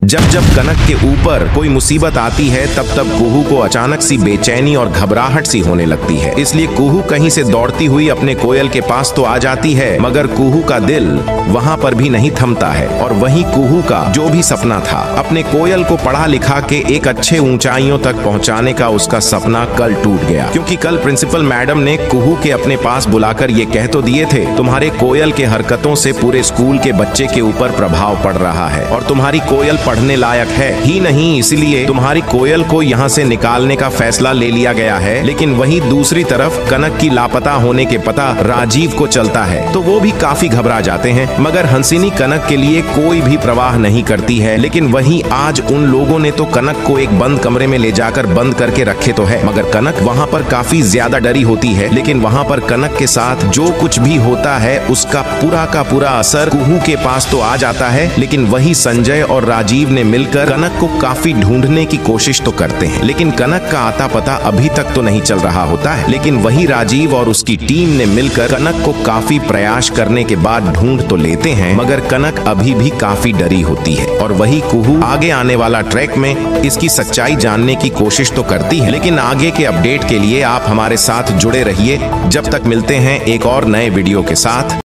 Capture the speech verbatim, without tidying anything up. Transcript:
जब जब कनक के ऊपर कोई मुसीबत आती है तब तब कुहू को अचानक सी बेचैनी और घबराहट सी होने लगती है। इसलिए कुहू कहीं से दौड़ती हुई अपने कोयल के पास तो आ जाती है, मगर कुहू का दिल वहाँ पर भी नहीं थमता है। और वहीं कुहू का जो भी सपना था, अपने कोयल को पढ़ा लिखा के एक अच्छे ऊंचाइयों तक पहुँचाने का, उसका सपना कल टूट गया। क्योंकि कल प्रिंसिपल मैडम ने कुहू के अपने पास बुलाकर ये कह तो दिए थे, तुम्हारे कोयल के हरकतों से पूरे स्कूल के बच्चे के ऊपर प्रभाव पड़ रहा है और तुम्हारी कोयल पढ़ने लायक है ही नहीं, इसलिए तुम्हारी कोयल को यहाँ से निकालने का फैसला ले लिया गया है। लेकिन वहीं दूसरी तरफ कनक की लापता होने के पता राजीव को चलता है तो वो भी काफी घबरा जाते हैं, मगर हंसिनी कनक के लिए कोई भी प्रवाह नहीं करती है। लेकिन वहीं आज उन लोगों ने तो कनक को एक बंद कमरे में ले जाकर बंद करके रखे तो है, मगर कनक वहाँ पर काफी ज्यादा डरी होती है। लेकिन वहाँ पर कनक के साथ जो कुछ भी होता है उसका पूरा का पूरा असर कुहू के पास तो आ जाता है। लेकिन वही संजय और राजीव ने मिलकर कनक को काफी ढूंढने की कोशिश तो करते हैं, लेकिन कनक का आता पता अभी तक तो नहीं चल रहा होता है। लेकिन वही राजीव और उसकी टीम ने मिलकर कनक को काफी प्रयास करने के बाद ढूंढ तो लेते हैं, मगर कनक अभी भी काफी डरी होती है। और वही कुहू आगे आने वाला ट्रैक में इसकी सच्चाई जानने की कोशिश तो करती है। लेकिन आगे के अपडेट के लिए आप हमारे साथ जुड़े रहिए। जब तक मिलते हैं एक और नए वीडियो के साथ।